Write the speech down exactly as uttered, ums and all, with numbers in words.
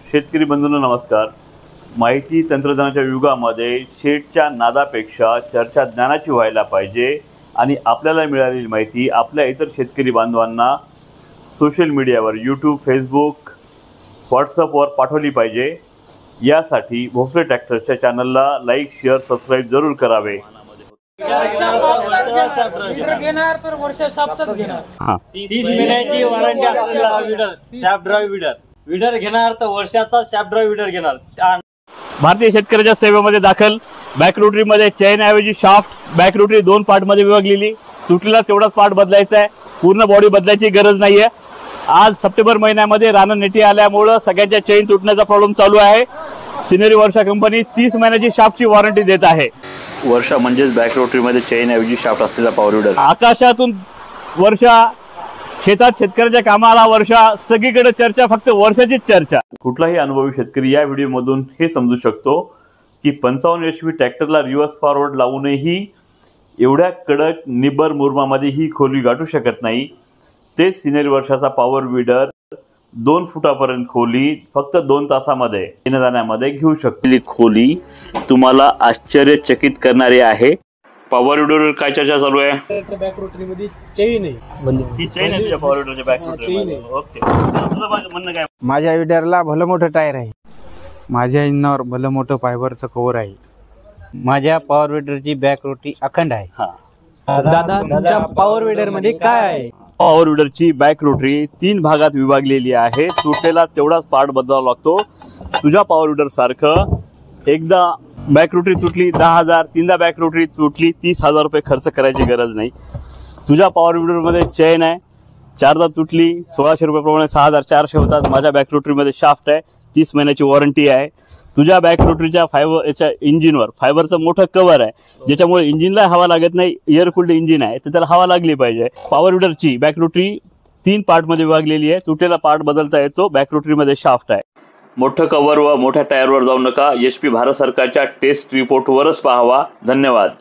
शेतकरी बंधूंनो नमस्कार। माहिती तंत्रज्ञानाच्या युगामध्ये शेडच्या नादापेक्षा चर्चा ज्ञानाची व्हायला पाहिजे आणि आपल्याला मिळालेली माहिती आपल्या इतर शेतकरी बांधवांना सोशल मीडियावर यूट्यूब, फेसबुक, व्हॉट्सअपवर पाठवली पाहिजे। यासाठी भोसले ट्रॅक्टरच्या चॅनलला लाईक, शेअर, सबस्क्राइब जरूर करावे। तीस महिन्याची वॉरंटी असलेला weeder shaft drive weeder weeder घेणार तर वर्षाचा शाफ्ट ड्राइव्ह विडर घेणार। भारतीय शेतकऱ्याच्या सेवेमध्ये दाखल। बॅक रोटरी मध्ये चेन ऐवजी शाफ्ट, बॅक रोटरी दोन पार्ट मध्ये विभागलेली, तुटलेला तेवढाच पार्ट बदलायचा आहे, पूर्ण बॉडी बदलायची गरज नाहीये। आज सप्टेंबर महिन्यामध्ये रान नेटी आल्यामुळे सगळ्यांच्या चेन तुटण्याचा प्रॉब्लेम चालू आहे। सिनेरी वर्षा कंपनी तीस महिन्याची शाफ्टची वॉरंटी देत आहे। वर्षा म्हणजेच बॅक रोटरी मध्ये चेन ऐवजी शाफ्ट असलेला पॉवर विडर। आकाशातून वर्षा, शेतात शेतकऱ्याच्या कामाला वर्षा, सगळीकडे चर्चा फक्त वर्षाचीच चर्चा। कुठलाही अनुभवी शेतकरी या व्हिडिओ मधून हे समजू शकतो की पंचावन्न एच पी ट्रॅक्टरला रिव्हर्स फॉरवर्ड लावूनही एवढ्या कडक निबर मुरमामध्ये ही खोली गाठू शकत नाही। ते सिनेरी वर्षाचा पॉवर विडर दोन फुटापर्यंत खोली फक्त दोन तासामध्ये येण्या जाण्यामध्ये घेऊ शकते। खोली तुम्हाला आश्चर्यचकित करणारी आहे। पॉवर विडरवर काय चर्चा चालू आहे? बॅक रोटरी मध्ये चेन आहे, ही चेन आहे तुझ्या पॉवर विडरच्या बॅक रोटरीमध्ये। ओके, तुझं म्हणणं काय? माझ्या विडरला भलं मोठं टायर आहे, माझ्या इंजिनावर भलं मोठं फायबरचं कव्हर आहे, माझ्या पॉवर विडरची बॅक रोटरी अखंड आहे। हा दादा, तुमच्या पॉवर विडर मध्ये काय आहे? पॉवर विडरची बॅक रोटरी तीन भागात विभागलेली आहे। तुटलेला तेवढाच पार्ट बदलावा लागतो। तुझ्या पॉवर विडर सारखं एकदा बॅक रोटरी तुटली दहा हजार, तीनदा बॅक रोटरी तुटली तीस हजार रुपये खर्च करायची गरज नाही। तुझ्या पॉवर विडरमध्ये चेन आहे, चारदा तुटली सोळाशे रुपये प्रमाणे सहा हजार चारशे होतात। माझ्या बॅक रोटरीमध्ये शाफ्ट आहे, तीस महिन्याची वॉरंटी आहे। तुझ्या बॅक रोटरीच्या फायबर याच्या इंजिनवर फायबरचं मोठं कव्हर आहे, ज्याच्यामुळे इंजिनला हवा लागत नाही। एअर कूल्ड इंजिन आहे तर त्याला हवा लागली पाहिजे। पॉवर विडरची बॅक रोटरी तीन पार्टमध्ये विभागलेली आहे। तुटलेला पार्ट बदलता येतो, बॅक रोटरीमध्ये शाफ्ट आहे। मोठं कव्हर व मोठ्या टायरवर जाऊ नका, एच पी भारत सरकारच्या टेस्ट रिपोर्टवरच पाहावा। धन्यवाद।